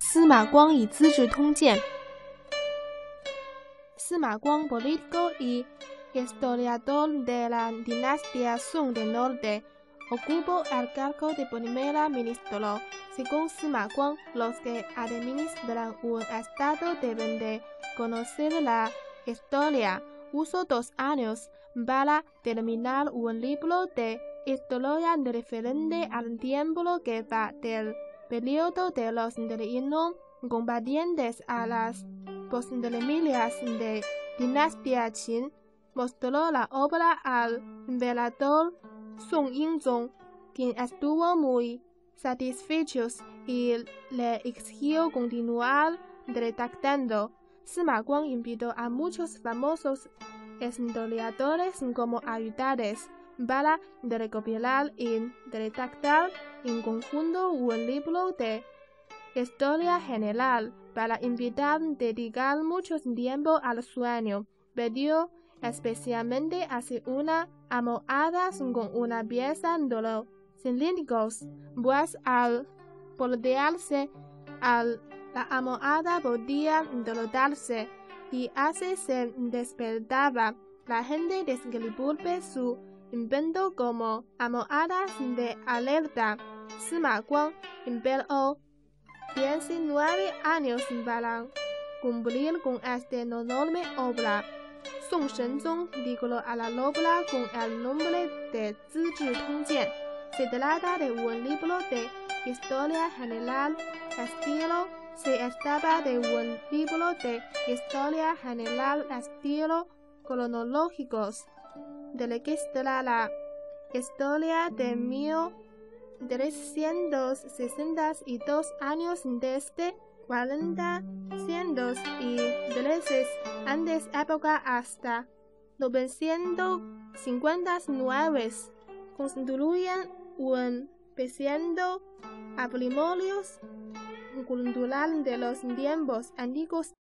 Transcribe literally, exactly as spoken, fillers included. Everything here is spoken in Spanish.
司马光以《资治通鉴》。司马光 político y historiador de la dinastía Song del Norte, ocupó el cargo de primer ministro. Según Sima Guang, los que administran un estado deben de conocer la historia. Usó dos años para terminar un libro de historia referente al tiempo que va del periodo de los reinos combatientes a las postremilias de dinastía Qin. Mostró la obra al emperador Song Yingzong, quien estuvo muy satisfecho y le exigió continuar redactando. Sima Guang invitó a muchos famosos historiadores como ayudantes para recopilar y redactar en conjunto un libro de historia general. Para invitar dedicar mucho tiempo al sueño, pidió especialmente hacer una almohada con una pieza de los cilíndricos, pues al voltearse al la almohada podía derrotarse y así se despertaba. La gente describe su invento como almohadas de alerta. Sima Guang empleó diecinueve años para cumplir con esta enorme obra. Song Shenzong tituló a la obra con el nombre de《资治通鉴》. Se trata de un libro de historia general estilo Se trata de un libro de historia general estilo cronológicos. Registra la historia de mil trescientos sesenta y dos años desde cuarenta ciento trece antes época hasta novecientos cincuenta y nueve. Constituyen un precioso patrimonio cultural de los tiempos antiguos.